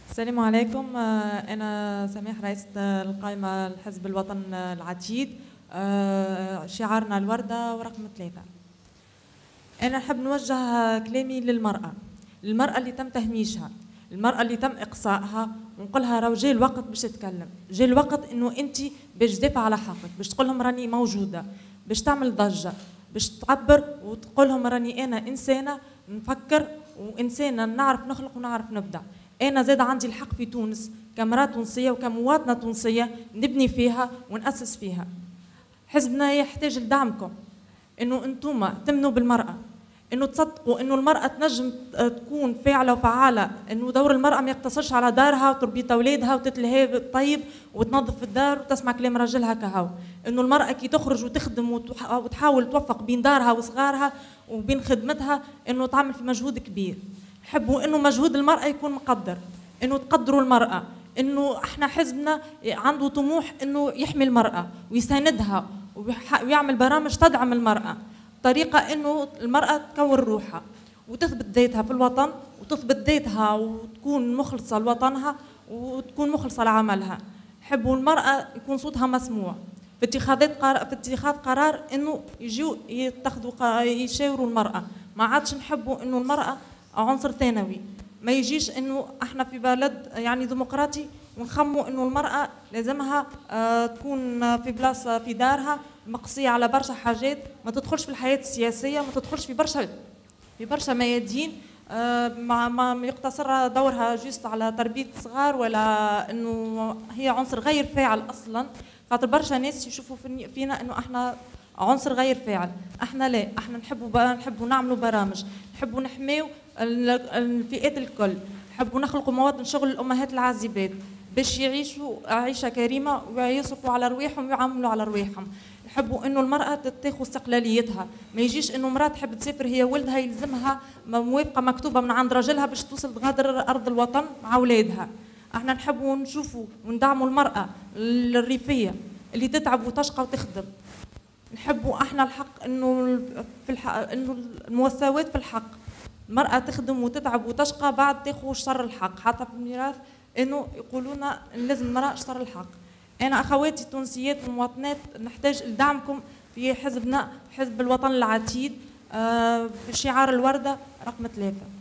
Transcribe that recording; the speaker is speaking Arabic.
السلام عليكم. أنا سماح رئيسة القائمة الحزب الوطن العتيد. شعارنا الوردة ورقم 3. أنا نحب نوجه كلامي للمرأة اللي تم تهميشها، المرأة اللي تم إقصائها، ونقولها راهو جاي الوقت باش تتكلم، جاي الوقت إنه أنت باش تدافع على حقك، باش تقول لهم راني موجودة، باش تعمل ضجة، باش تعبر وتقول لهم راني أنا إنسانة نفكر وإنسانة نعرف نخلق ونعرف نبدع. أنا زاد عندي الحق في تونس كامرأة تونسية وكمواطنة تونسية نبني فيها ونأسس فيها. حزبنا يحتاج لدعمكم، إنه أنتم تمنوا بالمرأة، إنه تصدقوا إنه المرأة تنجم تكون فاعلة وفعالة، إنه دور المرأة ما يقتصرش على دارها وتربية أولادها وتتلهي بالطيب وتنظف في الدار وتسمع كلام راجلها كهو، إنه المرأة كي تخرج وتخدم وتحاول توفق بين دارها وصغارها وبين خدمتها، إنه تعمل في مجهود كبير. نحبوا إنه مجهود المرأة يكون مقدر، إنه تقدروا المرأة، إنه إحنا حزبنا عنده طموح إنه يحمي المرأة ويساندها ويعمل برامج تدعم المرأة، طريقة إنه المرأة تكون روحها وتثبت ذاتها في الوطن وتثبت ذاتها وتكون مخلصة لوطنها وتكون مخلصة لعملها. نحبوا المرأة يكون صوتها مسموع في اتخاذ قرار إنه يجوا يشاوروا المرأة. ما عادش نحبوا إنه المرأة عنصر ثانوي، ما يجيش إنه إحنا في بلد يعني ديمقراطي ونخموا إنه المرأة لازمها تكون في بلاصة في دارها مقصية على برشا حاجات، ما تدخلش في الحياة السياسية، ما تدخلش في برشا ميادين، ما يقتصر دورها جيست على تربية صغار، ولا إنه هي عنصر غير فاعل أصلا. خاطر برشا ناس يشوفوا فينا إنه إحنا عنصر غير فاعل. إحنا لا، إحنا نحبوا نعملوا برامج، نحبوا نحميو الفئات الكل، نحبوا نخلقوا مواطن شغل الأمهات العازبات باش يعيشوا عيشة كريمة ويصرفوا على رواحهم ويعملوا على رواحهم. نحبوا انه المرأة تاخذ استقلاليتها، ما يجيش انه امرأة تحب تسافر هي ولدها يلزمها موافقة مكتوبة من عند راجلها باش توصل تغادر أرض الوطن مع أولادها. احنا نحبوا نشوفوا وندعموا المرأة الريفية اللي تتعب وتشقى وتخدم. نحبوا احنا الحق انه انه المساواة في الحق، المرأة تخدم وتتعب وتشقى بعد تاخذ شطر الحق، حتى في الميراث انه يقولون لازم المرأة شطر الحق. انا اخواتي التونسيات والمواطنات نحتاج لدعمكم في حزبنا، حزب الوطن العتيد، بشعار الوردة رقم 3.